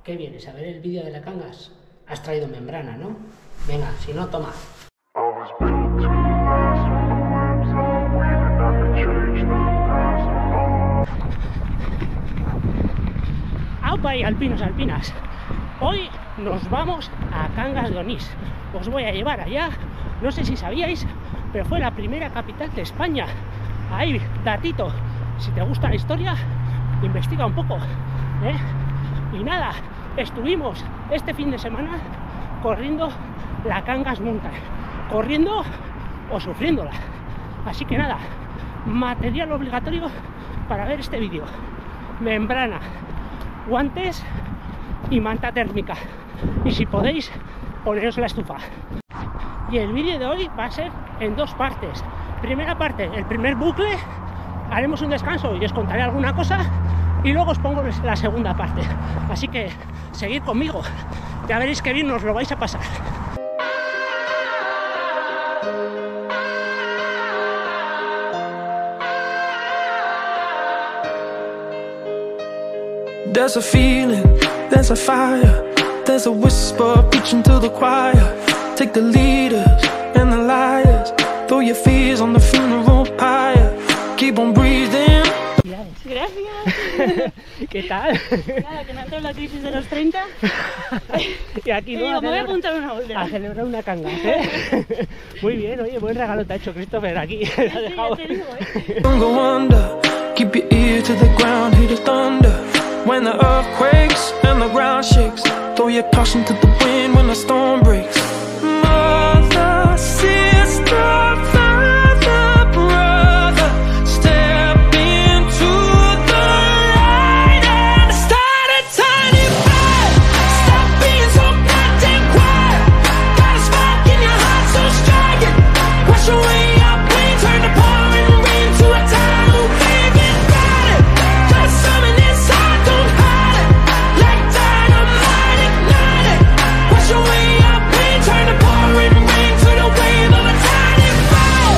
¿Qué vienes? ¿A ver el vídeo de la Cangas? Has traído membrana, ¿no? Venga, si no, toma. ¡Aupa y alpinos, alpinas! Hoy nos vamos a Cangas de Onís. Os voy a llevar allá. No sé si sabíais, pero fue la primera capital de España. Ahí, datito. Si te gusta la historia, investiga un poco, ¿eh? Y nada, estuvimos este fin de semana corriendo la Cangas Mountain. Corriendo o sufriéndola. Así que nada, material obligatorio para ver este vídeo: membrana, guantes y manta térmica. Y si podéis, poneros la estufa. Y el vídeo de hoy va a ser en dos partes. Primera parte, el primer bucle, haremos un descanso y os contaré alguna cosa, y luego os pongo la segunda parte. Así que seguid conmigo, ya veréis que bien os lo vais a pasar. There's a feeling, there's a fire, there's a whisper preaching to the choir. Take the leaders and the liars, throw your fears on the funeral pyre. Keep on breathing. Gracias. ¿Qué tal? Nada, que me ha entrado la crisis de los 30. Y aquí no, digo, me voy a apuntar una bolsa. a celebrar una Cangas, ¿eh? Muy bien, oye, buen regalo te ha hecho Christopher aquí. Sí, ya te digo, ¿eh? Don't go under, keep your ear to the ground, hear the thunder. When the earth quakes and the ground shakes, throw your caution to the wind when the storm breaks. Mother, sister, father, brother, step into the light and start a tiny fire. Stop being so goddamn quiet. Got a spark in your heart so striking. Wash away your pain, turn the pouring rain to a tidal wave and ride it. There's something inside, don't hide it. Like dynamite, ignite it. Wash away your pain, turn the pouring rain to the wave of a tiny fall.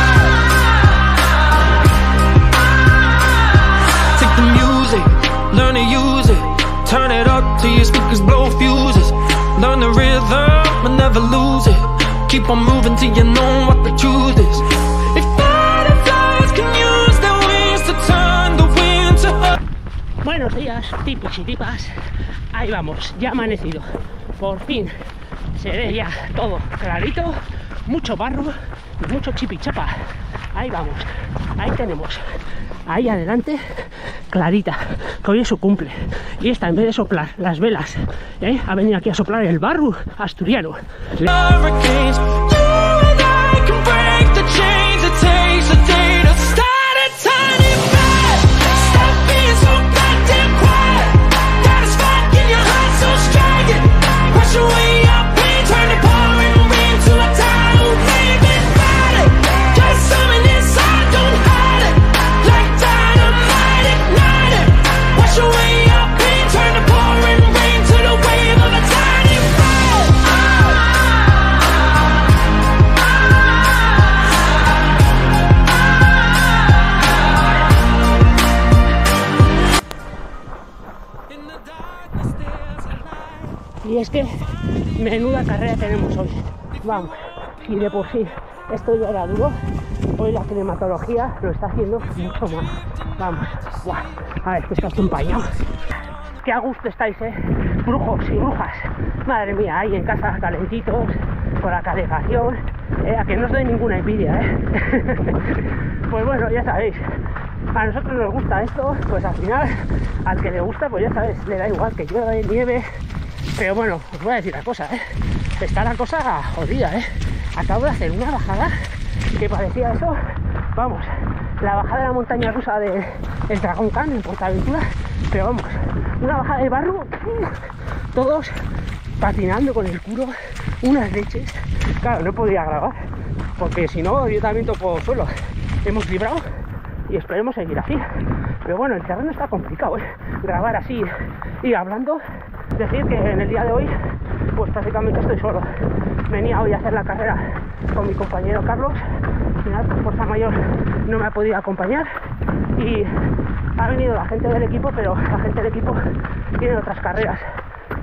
Take the music, learn to use it. Turn it up till your speakers blow fuses. Learn the rhythm and never lose it. Keep on moving till you know what the truth is. If butterflies can use their wings to turn the wind to her. Buenos días, tipos y tipas. Ahí vamos, ya ha amanecido. Por fin se ve ya todo clarito, mucho barro y mucho chipichapa. Ahí vamos, ahí tenemos, ahí adelante, Clarita, que hoy es su cumple. Y esta, en vez de soplar las velas, ha venido aquí a soplar el barro asturiano. Hurricanes, you and I can break the chains. It takes a day to start a tiny fire. Stop being so goddamn quiet. Got a spark in your heart so striking. Wash away your pain, turn the pouring rain to a tidal wave and ride it. There's something inside, don't hide it. Like dynamite, ignite it. Wash away your pain, turn the pouring rain to the wave of a tiny fall. In the darkness there's a light. Y es que menuda carrera tenemos hoy. Vamos, y de por sí esto ya era duro. Hoy la climatología lo está haciendo mucho más. Vamos, ¡buah! A ver, que estás empañado. Qué a gusto estáis, brujos y brujas. Madre mía, ahí en casa calentitos, con la calefacción. A que no os doy ninguna envidia, Pues bueno, ya sabéis, a nosotros nos gusta esto, pues al final, al que le gusta, pues ya sabes, le da igual que llueva, nieve. Pero bueno, os voy a decir una cosa, está la cosa jodida, Acabo de hacer una bajada que parecía eso, vamos, la bajada de la montaña rusa del Dragon Khan en Portaventura, pero vamos, una bajada de barro, todos patinando con el culo, unas leches. Claro, no podía grabar, porque si no, yo también toco suelo. Hemos librado y esperemos seguir así. Pero bueno, el terreno está complicado, grabar así y hablando. Decir que en el día de hoy, pues prácticamente estoy solo. Venía hoy a hacer la carrera con mi compañero Carlos. Al final, por fuerza mayor, no me ha podido acompañar. Y ha venido la gente del equipo, pero la gente del equipo tiene otras carreras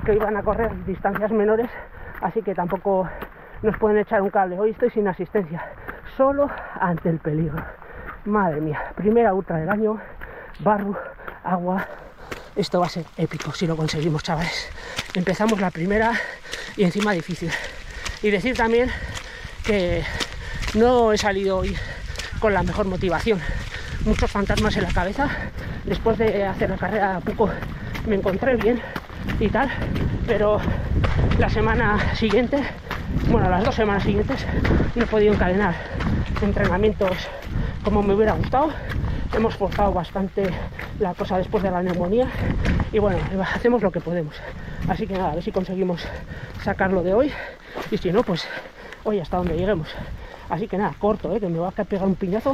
que iban a correr distancias menores, así que tampoco nos pueden echar un cable. Hoy estoy sin asistencia, solo ante el peligro. Madre mía, primera ultra del año, barro, agua. Esto va a ser épico si lo conseguimos, chavales. Empezamos la primera y encima difícil. Y decir también que no he salido hoy con la mejor motivación. Muchos fantasmas en la cabeza. Después de hacer la carrera a poco me encontré bien y tal, pero la semana siguiente, bueno, las 2 semanas siguientes, no he podido encadenar entrenamientos como me hubiera gustado. Hemos forzado bastante la cosa después de la neumonía y bueno, hacemos lo que podemos. Así que nada, a ver si conseguimos sacarlo de hoy y si no, pues hoy hasta donde lleguemos. Así que nada, corto, que me va a pegar un piñazo.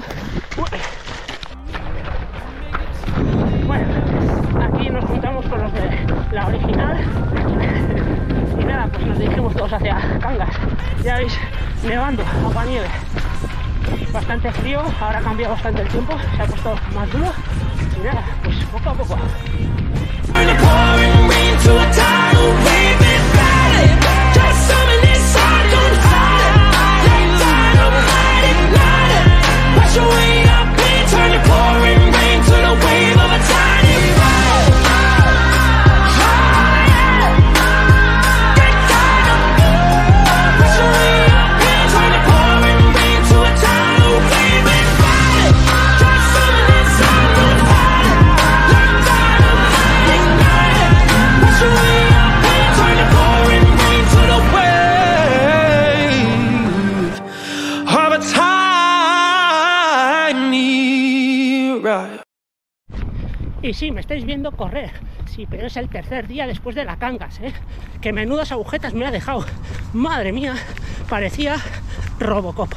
Bueno, aquí nos juntamos con los de la original y nada, pues nos dirigimos todos hacia Cangas. Ya veis, nevando, agua nieve. Bastante frío, ahora ha cambiado bastante el tiempo, se ha puesto más duro y nada, pues poco a poco. Y sí, me estáis viendo correr, sí, pero es el tercer día después de la Cangas, que menudas agujetas me ha dejado. Madre mía, parecía Robocop.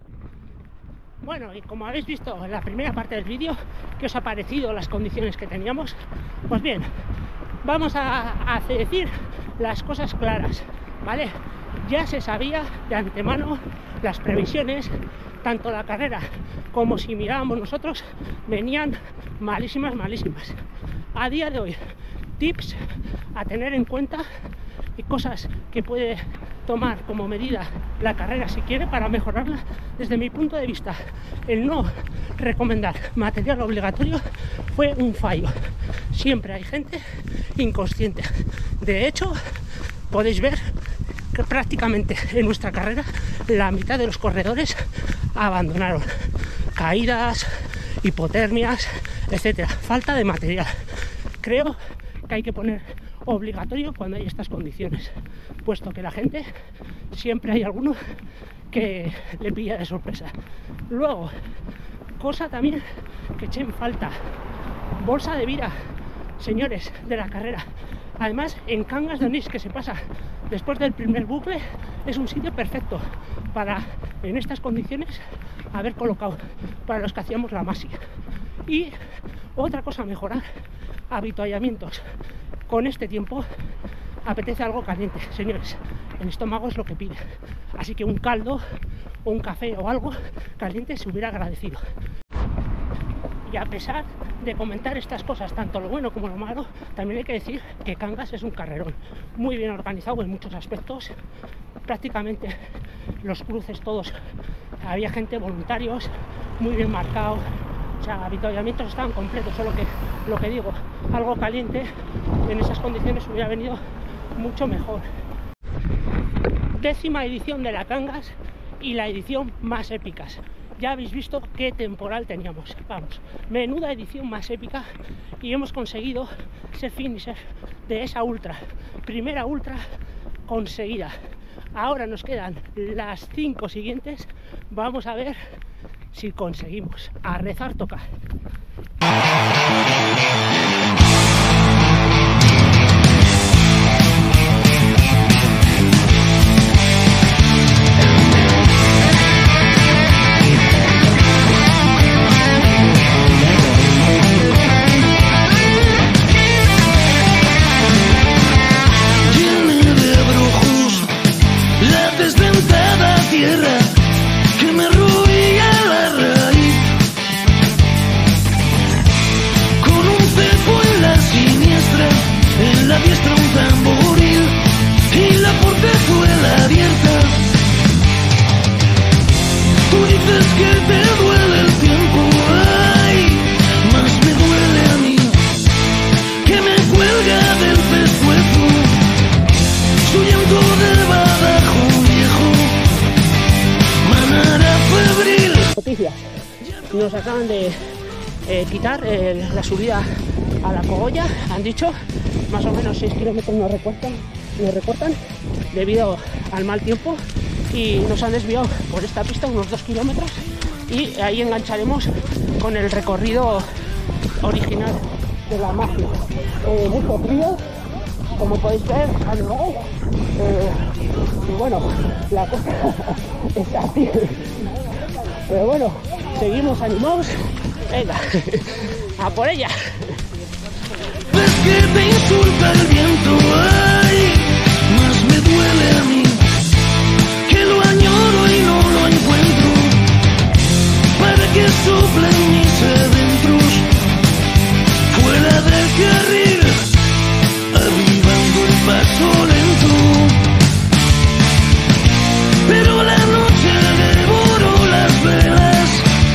Bueno, y como habéis visto en la primera parte del vídeo, ¿qué os ha parecido las condiciones que teníamos? Pues bien, vamos a decir las cosas claras, ¿vale? Ya se sabía de antemano las previsiones, tanto la carrera como si mirábamos nosotros, venían malísimas, malísimas. A día de hoy, tips a tener en cuenta y cosas que puede tomar como medida la carrera si quiere para mejorarla. Desde mi punto de vista, el no recomendar material obligatorio fue un fallo. Siempre hay gente inconsciente. De hecho, podéis ver que prácticamente en nuestra carrera la mitad de los corredores abandonaron. Caídas, hipotermias, etcétera. Falta de material. Creo que hay que poner obligatorio cuando hay estas condiciones, puesto que la gente, siempre hay alguno que le pilla de sorpresa. Luego, cosa también que eché en falta, bolsa de vida, señores de la carrera. Además, en Cangas de Onís, que se pasa después del primer bucle, es un sitio perfecto para, en estas condiciones, haber colocado para los que hacíamos la masi. Y otra cosa a mejorar, habituallamientos. Con este tiempo apetece algo caliente, señores. El estómago es lo que pide. Así que un caldo o un café o algo caliente se hubiera agradecido. Y a pesar de comentar estas cosas, tanto lo bueno como lo malo, también hay que decir que Cangas es un carrerón muy bien organizado en muchos aspectos. Prácticamente los cruces todos, había gente, voluntarios, muy bien marcado. O sea, habituallamientos estaban completos, solo que, lo que digo, algo caliente en esas condiciones hubiera venido mucho mejor. 10ª edición de la Cangas y la edición más épicas. Ya habéis visto qué temporal teníamos. Vamos, menuda edición más épica, y hemos conseguido ese finisher de esa ultra. Primera ultra conseguida. Ahora nos quedan las 5 siguientes. Vamos a ver si conseguimos. A rezar toca. cuelga del pescuezo, su llanto de badajo viejo, manera febril. Noticias. Nos acaban de quitar la subida a la Cogolla. Han dicho más o menos 6 kilómetros nos recortan debido al mal tiempo y nos han desviado por esta pista unos 2 kilómetros y ahí engancharemos con el recorrido original de la magia. Mucho frío, como podéis ver, y bueno, la cosa está así. Pero bueno, seguimos animados. Venga, a por ella. Ves que te insulta el viento, ay, más me duele a mí, que lo añoro y no lo encuentro, para que soplen mis adentros, fuera del carril, avivando el paso lento. Pero la noche devoró las velas,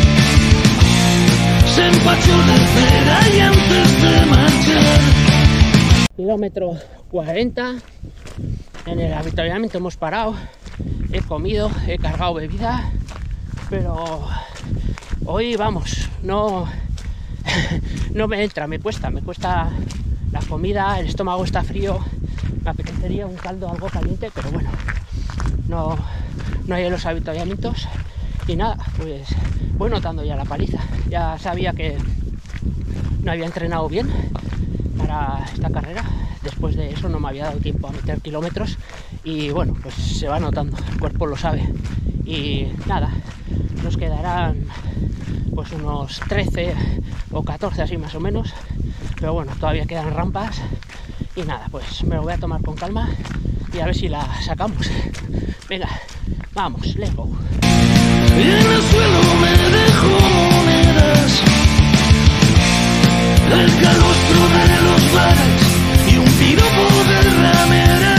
se empachó de cera y antes de marchar. Kilómetro 40. En el avituallamiento hemos parado. He comido, he cargado bebida. Pero hoy vamos, no me entra, me cuesta la comida, el estómago está frío. Me apetecería un caldo algo caliente, pero bueno, no hay en los avituallamientos. Y nada, pues voy notando ya la paliza. Ya sabía que no había entrenado bien para esta carrera. Después de eso no me había dado tiempo a meter kilómetros y bueno, pues se va notando, el cuerpo lo sabe. Y nada, nos quedarán pues unos 13 o 14 así más o menos, pero bueno, todavía quedan rampas y nada, pues me lo voy a tomar con calma y a ver si la sacamos. Venga, vamos, let's go. Y en el suelo me dejó monedas, el calostro de los bares y un piropo de ramera.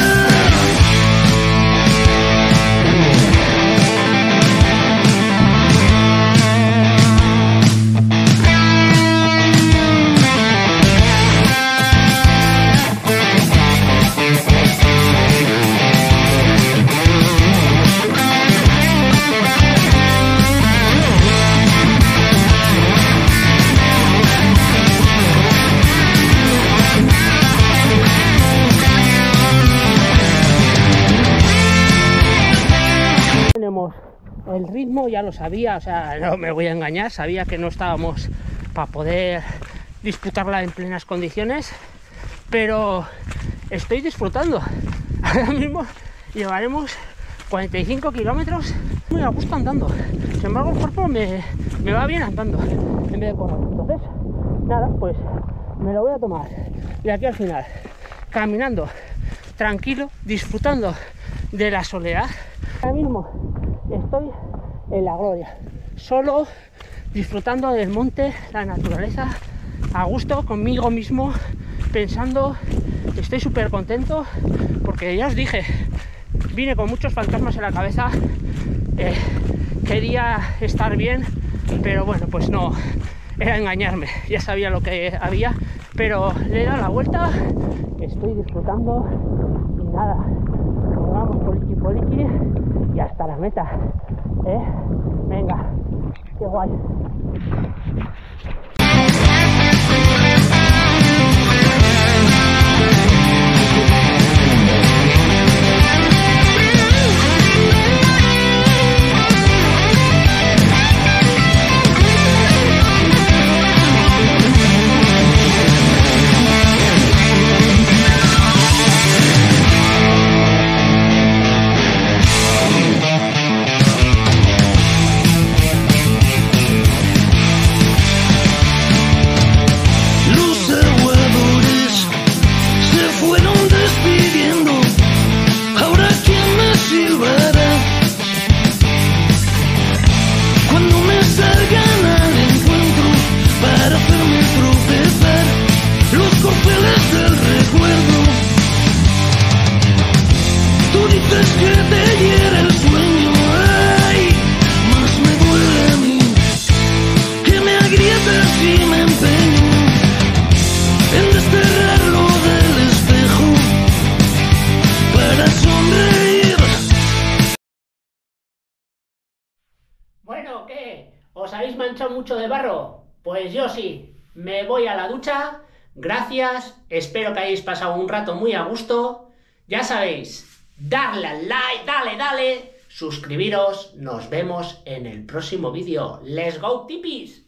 El ritmo ya lo sabía, o sea, no me voy a engañar, sabía que no estábamos para poder disputarla en plenas condiciones, pero estoy disfrutando. Ahora mismo llevaremos 45 kilómetros muy a gusto andando. Sin embargo, el cuerpo me va bien andando en vez de correr. Entonces, nada, pues me lo voy a tomar. Y aquí al final, caminando tranquilo, disfrutando de la soledad. Ahora mismo estoy en la gloria, solo disfrutando del monte, la naturaleza, a gusto conmigo mismo, pensando. Estoy súper contento porque ya os dije, vine con muchos fantasmas en la cabeza, quería estar bien, pero bueno, pues no, era engañarme, ya sabía lo que había, pero le he dado la vuelta, estoy disfrutando y nada, vamos poliqui y hasta la meta, venga, qué guay. Si me empeño en desterrarlo de Bueno, ¿qué? ¿Os habéis manchado mucho de barro? Pues yo sí. Me voy a la ducha. Gracias. Espero que hayáis pasado un rato muy a gusto. Ya sabéis, darle al like, dale. Suscribiros. Nos vemos en el próximo vídeo. ¡Let's go, tipis!